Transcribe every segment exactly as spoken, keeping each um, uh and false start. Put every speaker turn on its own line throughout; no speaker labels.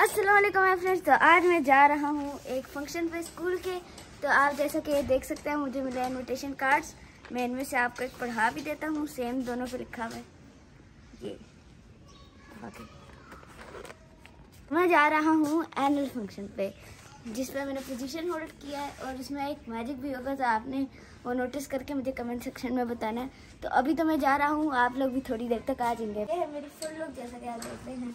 अस्सलाम वालेकुम my friends. तो आज मैं जा रहा हूँ एक फंक्शन पे स्कूल के। तो आप जैसा कि देख सकते हैं मुझे मिले इनविटेशन कार्ड्स। मैं इनमें से आपको एक पढ़ा भी देता हूँ, सेम दोनों पे लिखा हुआ है ये। बाकी मैं जा रहा हूँ एनुअल फंक्शन पे जिस पे मैंने पोजीशन होल्ड किया है और इसमें एक मैजिक भी होगा। तो आपने वो नोटिस करके मुझे कमेंट सेक्शन में बताना है। तो अभी तो मैं जा रहा हूँ, आप लोग भी थोड़ी देर तक आ जाएंगे। ये है मेरी फुल लुक जैसा कि आप देखते हैं।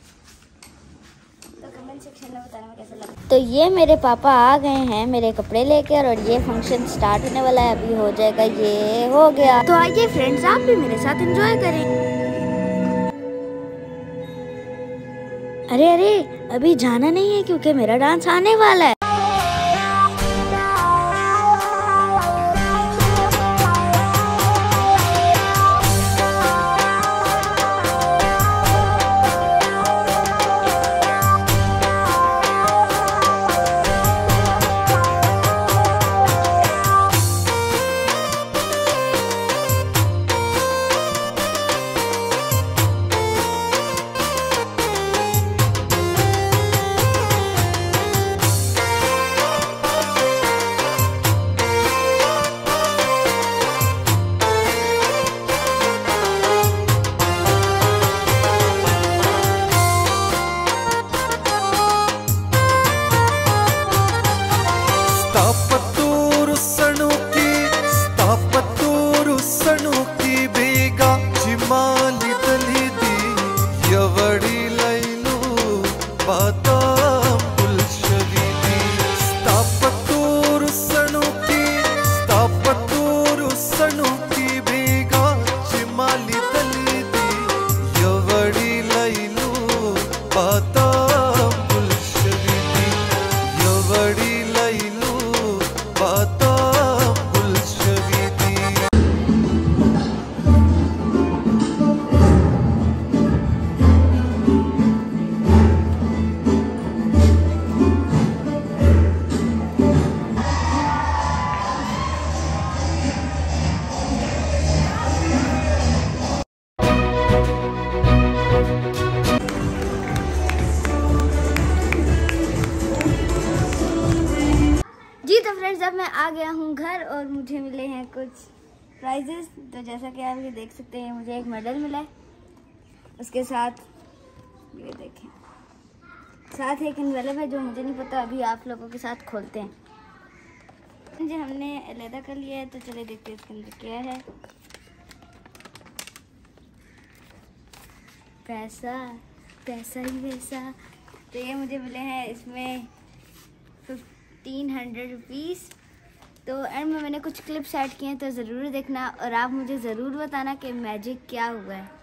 तो कमेंट सेक्शन में बताना में कैसा लगा। तो ये मेरे पापा आ गए हैं मेरे कपड़े लेकर और ये फंक्शन स्टार्ट होने वाला है, अभी हो जाएगा। ये हो गया। तो आइए फ्रेंड्स, आप भी मेरे साथ एंजॉय करें। अरे अरे अभी जाना नहीं है क्योंकि मेरा डांस आने वाला है। तो फ्रेंड्स अब मैं आ गया हूँ घर और मुझे मिले हैं कुछ प्राइजेस। तो जैसा कि आप ये देख सकते हैं मुझे एक मेडल मिला है, उसके साथ ये देखें साथ एक एनवेलप है जो मुझे नहीं पता, अभी आप लोगों के साथ खोलते हैं। मुझे हमने अलहदा कर लिया है तो चले देखते हैं इसके अंदर क्या है। पैसा पैसा ही पैसा। तो ये मुझे मिले हैं इसमें फिफ्टीन हंड्रेड रुपीज़। तो एंड में मैंने कुछ क्लिप्स ऐड किए हैं तो ज़रूर देखना और आप मुझे ज़रूर बताना कि मैजिक क्या हुआ है।